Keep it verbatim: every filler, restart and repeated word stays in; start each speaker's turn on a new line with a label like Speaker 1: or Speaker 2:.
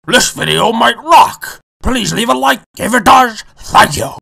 Speaker 1: This video might rock. Please leave a like if it does. Thank you.